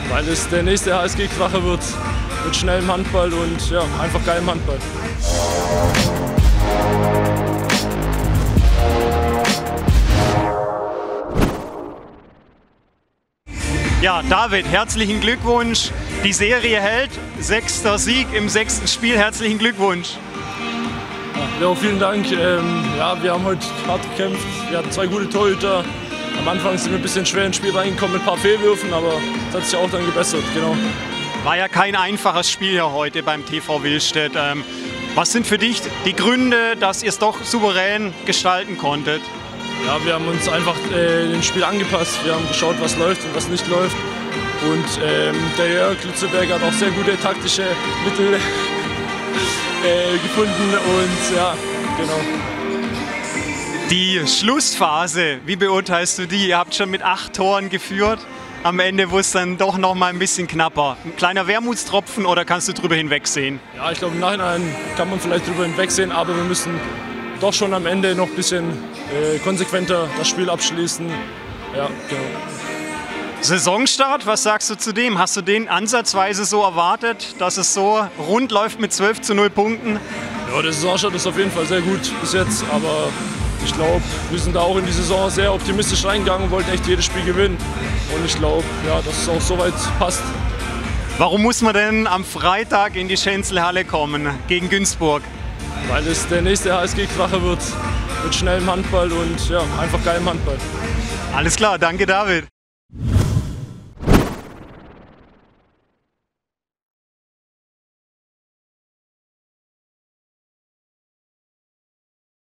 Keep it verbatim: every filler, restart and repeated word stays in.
Weil es der nächste H S G-Kracher wird, mit schnellem Handball und ja, einfach geilem Handball. Ja, David, herzlichen Glückwunsch. Die Serie hält. Sechster Sieg im sechsten Spiel. Herzlichen Glückwunsch. Ja, vielen Dank. Ähm, ja, wir haben heute hart gekämpft. Wir hatten zwei gute Torhüter. Am Anfang sind wir ein bisschen schwer ins Spiel reingekommen mit ein paar Fehlwürfen, aber das hat sich auch dann gebessert. Genau. War ja kein einfaches Spiel hier heute beim T V Willstedt. Ähm, was sind für dich die Gründe, dass ihr es doch souverän gestalten konntet? Ja, wir haben uns einfach äh, dem Spiel angepasst. Wir haben geschaut, was läuft und was nicht läuft. Und ähm, der Jörg Lützeberger hat auch sehr gute taktische Mittel äh, gefunden. Und ja, genau. Die Schlussphase, wie beurteilst du die? Ihr habt schon mit acht Toren geführt. Am Ende wurde es dann doch noch mal ein bisschen knapper. Ein kleiner Wermutstropfen oder kannst du drüber hinwegsehen? Ja, ich glaube, im Nachhinein kann man vielleicht drüber hinwegsehen, aber wir müssen doch schon am Ende noch ein bisschen äh, konsequenter das Spiel abschließen. Ja, genau. Saisonstart, was sagst du zu dem? Hast du den ansatzweise so erwartet, dass es so rund läuft mit zwölf zu null Punkten? Ja, der Saisonstart ist auf jeden Fall sehr gut bis jetzt, aber ich glaube, wir sind da auch in die Saison sehr optimistisch reingegangen und wollten echt jedes Spiel gewinnen. Und ich glaube, ja, dass es auch soweit passt. Warum muss man denn am Freitag in die Schenzelhalle kommen gegen Günzburg? Weil es der nächste H S G-Kracher wird, mit schnellem Handball und ja, einfach geilem Handball. Alles klar, danke David.